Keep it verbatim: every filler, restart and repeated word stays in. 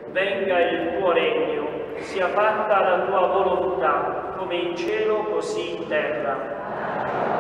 venga il tuo regno, sia fatta la tua volontà, come in cielo così in terra.